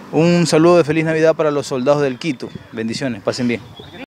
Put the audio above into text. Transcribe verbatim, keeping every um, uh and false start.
Un saludo de feliz Navidad para los soldados del Quito. Bendiciones, pasen bien.